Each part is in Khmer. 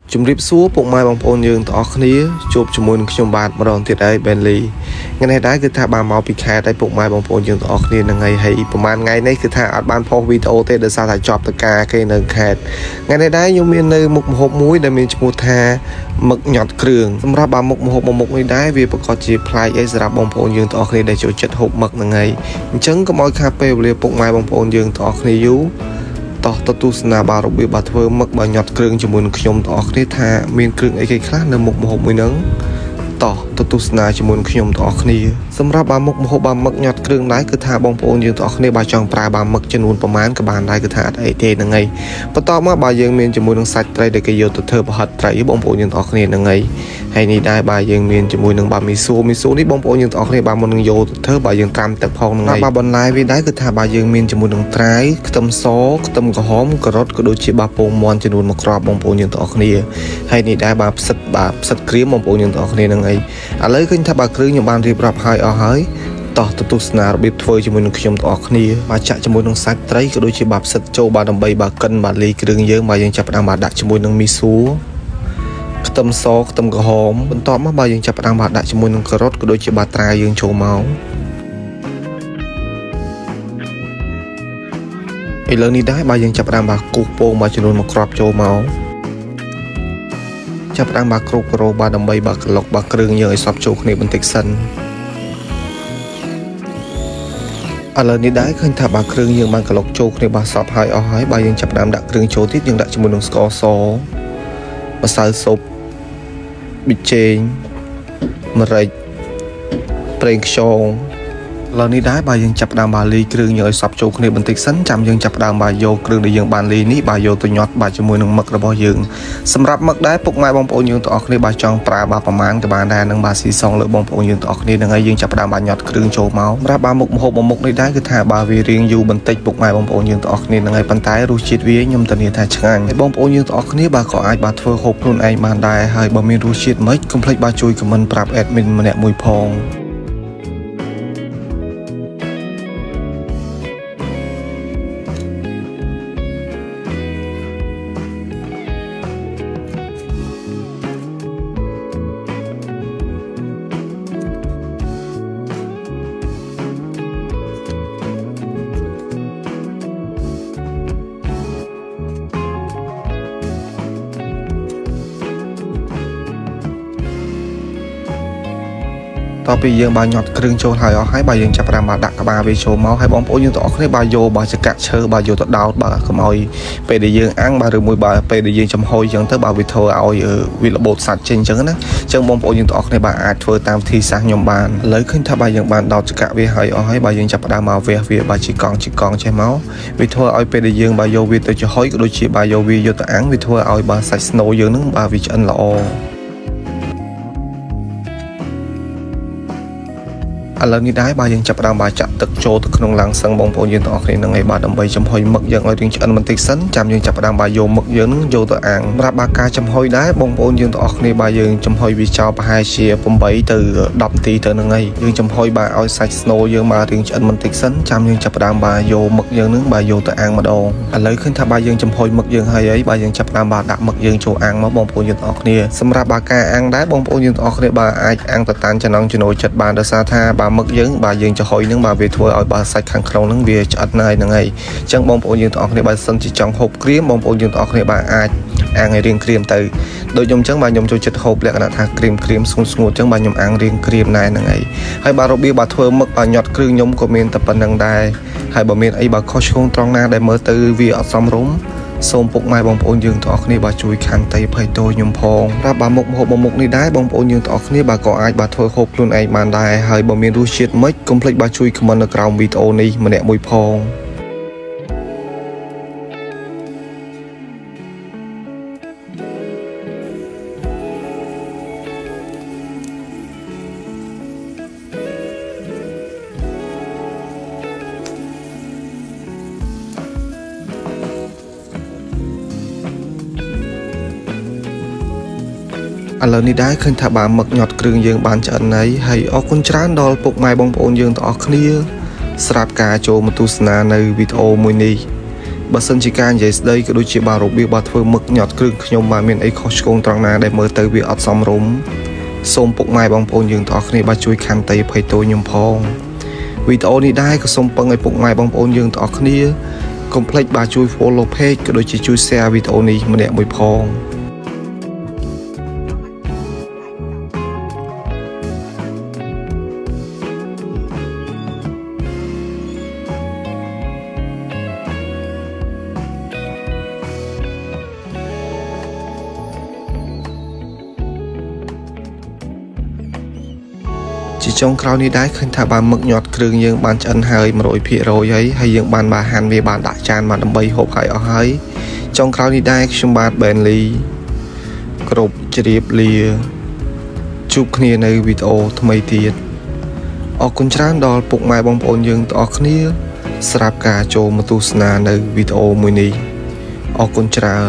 ជំរាបសួរពុកម៉ែបងប្អូនយើងទាំងអស់គ្នាជួបជាមួយនឹងខ្ញុំបាទម្ដងទៀតហើយបែនលីថ្ងៃនេះដែរគឺថាបានមកពីខេត្តហើយពុកម៉ែបងប្អូនយើងទាំងអស់គ្នានឹងថ្ងៃហើយប្រហែលថ្ងៃនេះគឺថាអត់បានផុសវីដេអូទេដោយសារតែជាប់តការគេនៅខេត្តថ្ងៃនេះដែរខ្ញុំមាននៅមុខម្ហូបមួយដែលមានឈ្មោះថាមឹកញាត់គ្រឿងសម្រាប់មុខម្ហូបមុខនេះដែរវាប្រកាសជាប្លែកអីសម្រាប់បងប្អូនយើងទាំងអស់គ្នាដែលចូលចិត្តហូបមឹកហ្នឹងហើយអញ្ចឹងកុំឲ្យខាតពេលវេលាពុកម៉ែបងប្អូនយើងទាំងអស់គ្នាយូរតោះទៅទស្សនាបាទរបៀបបាទធ្វើមឹកបាទញាត់គ្រឿងជាមួយនឹងខ្ញុំទាំងអស់គ្នាថាមានគ្រឿងអីគេខ្លះនៅមុខម្ហូបមួយហ្នឹងតោះទៅទស្សនាជាមួយនឹងខ្ញុំទាំងអស់គ្នាសម្រាប់បាទមុខម្ហូបបាទមឹកញាត់គ្រឿងដែរគឺថាបងប្អូនយើងទាំងអស់គ្នាបាទចង់ប្រើបាទមឹកចំនួនប្រមាណក៏បានដែរគឺថាអត់អីទេហ្នឹងហើយបន្តមកបាទយើងមានជាមួយនឹងសាច់ត្រីដែលគេយកទៅធ្វើប្រហិតត្រីបងប្អូនយើងទាំងអស់គ្នាហ្នឹងហើយនេះដែរបាទយើងមានជាមួយនឹងបាទមីស៊ូនេះបងប្អូនយើងទាំងអស់គ្នាបាទមុននឹងយកទៅធ្វើបាទយើងត្រាំទឹកផងហ្នឹងហើយបាទបន្លែវាដែរគឺថាបាទយើងមានជាមួយនឹងត្រាវខ្ទឹមសខ្ទឹមក្រហមការ៉ុតក៏ដូចជាបាទពងមាន់ចំនួន1គ្រាប់បងប្អូនយើងទាំងអស់គ្នាហើយនេះដែរបាទផ្សិតក្រៀមបងប្អូនយើងទាំងអស់គ្នាហ្នឹងហើយឥឡូវឃើញថាបាទគ្រឿងខ្ញុំបានរៀបរាប់ហើយអស់ហើយតោះទៅទស្សនារបៀបធ្វើជាមួយនឹងខ្ញុំទាំងអស់គ្នាបាទចាក់ជាមួយនឹងសាច់ត្រីក៏ដូចជាបាទផ្សិតចូលបាទដើម្បីបាទកិនបាទលីគ្រឿងយើងបាទយើងចាប់ផ្ដើមបាទដាក់ជាមួយនឹងមីស៊ូខ្ទឹមសខ្ទឹមក្រហមបន្ទាប់មកបាទយើងចាប់ផ្ដើមបាទដាក់ជាមួយនឹងការ៉ុតក៏ដូចជាបាទត្រាវយើងចូលមកឥឡូវនេះដែរបាទយើងចាប់ផ្ដើមបាទគូសពងបាទចំនួន1គ្រាប់ចូលមកចាប់ផ្ដើមបាទគ្រប់គ្រងបាទដើម្បីបាទក្លុកបាទគ្រឿងយើងឲ្យសព្វចូលគ្នាបន្តិចសិនឥឡូវនេះដែរឃើញថាបាទគ្រឿងយើងបានក្លុកចូលគ្នាបាទសព្វហើយអស់ហើយបាទយើងចាប់ផ្ដើមដាក់គ្រឿងចូលទៀតយើងដាក់ជាមួយនឹងស្ករសម្សៅស៊ុបប៊ីចេងម្រេចប្រេងខ្យងឥឡូវនេះដែរបាទយើងចាប់ផ្ដើមបាទលីគ្រឿងយើងឲ្យសព្វចូលគ្នាបន្តិចសិនចាំយើងចាប់ផ្ដើមបាទយកគ្រឿងដែលយើងបានលីនេះបាទយកទៅញាត់បាទជាមួយនឹងមឹករបស់យើងសម្រាប់មឹកដែរពុកម៉ែបងប្អូនយើងទាំងអស់គ្នាបាទចង់ប្រើបាទប្រមាណក៏បានដែរនឹងបាទស៊ីសងលើបងប្អូនយើងទាំងអស់គ្នានឹងហើយយើងចាប់ផ្ដើមបាទញាត់គ្រឿងចូលមកសម្រាប់បាទមុខម្ហូបមួយមុខនេះដែរគឺថាបាទវារៀងយូរបន្តិចពុកម៉ែបងប្អូនយើងទាំងអស់គ្នានឹងហើយប៉ុន្តែរសជាតិវាខ្ញុំធានាថាឆ្ងាញ់ហើយបងប្អូនយើងទាំងអស់គ្នាបាទក៏អាចបាទធ្វើហូបខ្លួនឯងបានដែរហើយបើមានរសជាតិមិនកុំភ្លេចបាទជួយខមមិនប្រាប់ admin ម្នាក់មួយផងតពីយើងបាទញាត់គ្រឿងចូលហើយអស់ហើយបាទយើងចាប់ផ្ដើមបាទដាក់ក្បាលវាចូលមកហើយបងប្អូនយើងទាំងអស់គ្នាបាទយកបាទចកាក់ឈើបាទយកទៅដោតបាទកុំឲ្យពេលដែលយើងអាំងបាទឬមួយបាទពេលដែលយើងចំហុយអញ្ចឹងទៅបាទវាធ្វើឲ្យវារបូតសាច់ចេញអញ្ចឹងណាអញ្ចឹងបងប្អូនយើងទាំងអស់គ្នាបាទអាចធ្វើតាមវិធីសាស្ត្រខ្ញុំបានឥឡូវឃើញថាបាទយើងបានដោតចកាក់វាហើយអស់ហើយបាទយើងចាប់ផ្ដើមមកវះវាបាទជីកង់ចេះមកវាធ្វើឲ្យពេលដែលយើងបាទយកវាទៅចំហុយក៏ដូចជាបាទយកវាយកទៅអាំងវាធ្វើឲ្យបាទសាច់ស្នូលយើងហ្នឹងបាទវាឆ្អិនល្អឥឡូវនេះដែរបាទយើងចាប់ផ្ដើមបាទចាក់ទឹកចូលទៅក្នុងឡាំងសឹងបងប្អូនយើងទាំងអស់គ្នានឹងឯបាទដើម្បីចំហុយមឹកយើងឲ្យរៀងឆ្អិនបន្តិចសិនចាំយើងចាប់ផ្ដើមបាទយកមឹកយើងនឹងយកទៅអាំងសម្រាប់បាទការចំហុយដែរបងប្អូនយើងទាំងអស់គ្នាបាទយើងចំហុយវាចោលប្រហែលជា8ទៅ10នាទីទៅនឹងឯងយើងចំហុយបាទឲ្យសាច់ស្នូលយើងបាទរៀងឆ្អិនបន្តិចសិនចាំយើងចាប់ផ្ដើមបាទយកមឹកយើងនឹងបាទយកទៅអាំងម្ដងឥឡូវឃើញថាបាទយើងចំហុយមឹកយើងហើយបាទយើងចាប់ផ្ដើមបាទដាក់មឹកយើងចូលអាំងមកបងប្អូនយើងទាំងអស់គ្នាសម្រាប់បាទការអាំងដែរបងប្អូនយើងទាំងអស់គ្នាបាទអាចអាំងទៅតាមចំណង់ចំណូលចិត្តបានដោយសារថាបាទមឹកយើងបាទយើងចំហុយនឹងបាទវាធ្វើឲ្យបាទសាច់ខាងក្នុងនឹងវាឆ្អិនហើយហ្នឹងហើយអញ្ចឹងបងប្អូនយើងទាំងអស់គ្នាបាទសិនជាចង់ហូបគ្រាមបងប្អូនយើងទាំងអស់គ្នាបាទអាចអាំងឲ្យរៀងគ្រាមទៅដូចខ្ញុំអញ្ចឹងបាទខ្ញុំចូលចិត្តហូបលក្ខណៈថាគ្រាមស្ងួតអញ្ចឹងបាទខ្ញុំអាំងរៀងគ្រាមណែហ្នឹងហើយបាទរបៀបបាទធ្វើមឹកបាទញាត់គ្រឿងខ្ញុំក៏មានតែប៉ុណ្្នឹងដែរហើយបើមានអីបាទខុសឆ្គងត្រង់ណាដែលមើលទៅវាអត់សមរម្យសូមពុកម៉ែបងប្អូនយើងទាំងអស់គ្នាបាទជួយខន្តីអភ័យទោសខ្ញុំផងប្រាប់បាទមុខម្ហូបមួយមុខនេះដែរបងប្អូនយើងទាំងអស់គ្នាបាទក៏អាចបាទធ្វើហូបខ្លួនឯងបានដែរហើយបើមានរសជាតិមិនកុំភ្លេចបាទជួយខមមិននៅក្រោមវីដេអូនេះម្នាក់មួយផងឥឡូវនេះដែរឃើញថាបាទមឹកញាត់គ្រឿងយើងបានឆ្អិនហើយអរគុណច្រើនដល់ពុកម៉ែបងប្អូនយើងទាំងអស់គ្នាស្រាប់ការចូលមកទស្សនានៅវីដេអូមួយនេះបើសិនជាការនិយាយស្ដីក៏ដូចជាបារបៀបបាធ្វើមឹកញាត់គ្រឿងខ្ញុំបានមានអីខុសឆ្គងត្រង់ណាដែលមើលទៅវាអត់សមរម្យសូមពុកម៉ែបងប្អូនយើងទាំងអស់គ្នាបាទជួយខន្តីអភ័យទោសខ្ញុំផងវីដេអូនេះដែរក៏សូមពឹងឲ្យពុកម៉ែបងប្អូនយើងទាំងអស់គ្នាកុំភ្លេចបាទជួយ follow page ក៏ដូចជាជួយ share វីដេអូនេះម្នាក់មួយផងជាចុងក្រោយនេះដែរឃើញថាបានមឹកញាត់គ្រឿងយើងបានឆ្អិនហើយ 100% ហើយយើងបានហាន់វាបានដាក់ចានបានដើម្បីហូបហើយអស់ហើយចុងក្រោយនេះដែរខ្ញុំបាទ Benly គ្រប់ជ្រាបលាជួបគ្នានៅវីដេអូថ្មីទៀតអរគុណច្រើនដល់ពុកម៉ែបងប្អូនយើងទាំងអស់គ្នាសម្រាប់ការចូលមកទស្សនានៅវីដេអូមួយនេះអរគុណច្រើន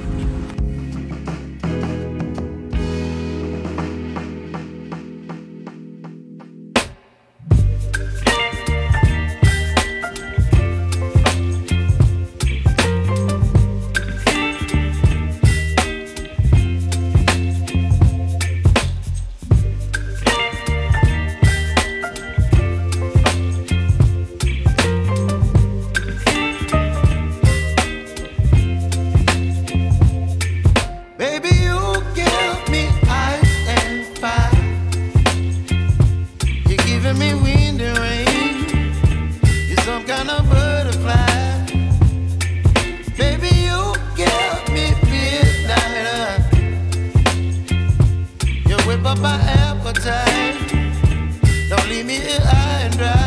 Me wind and rain, you're some kind of butterfly. Baby, you give me midnight. You whip up my appetite. Don't leave me here high and dry.